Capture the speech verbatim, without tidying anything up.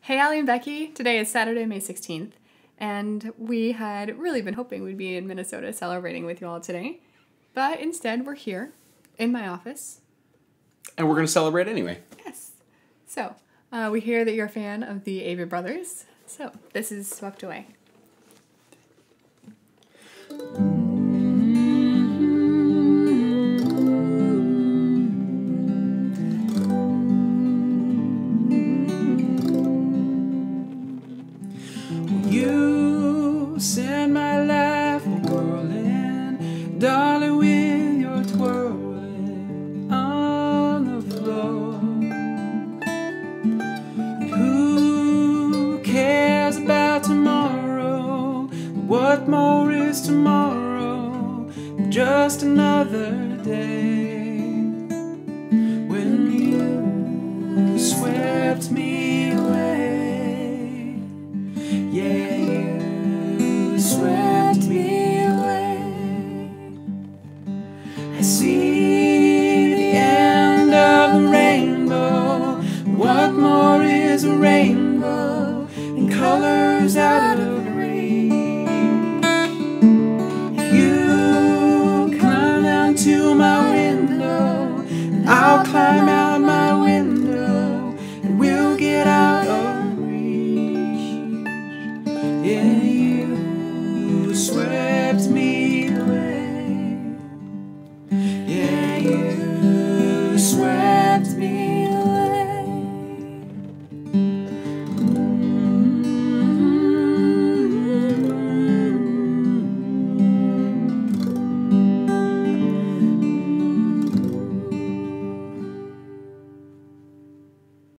Hey, Allie and Becky. Today is Saturday, May sixteenth, and we had really been hoping we'd be in Minnesota celebrating with you all today, but instead we're here in my office. And we're going to celebrate anyway. Yes. So, uh, we hear that you're a fan of the Avett Brothers, so this is Swept Away. You send my life whirling, darling, with your twirling on the floor. And who cares about tomorrow? What more is tomorrow? Just another day when you swept me away. Yeah, you swept me away. I see the end of the rainbow. What more is a rainbow and colors out of rain? If you climb down to my window, and I'll climb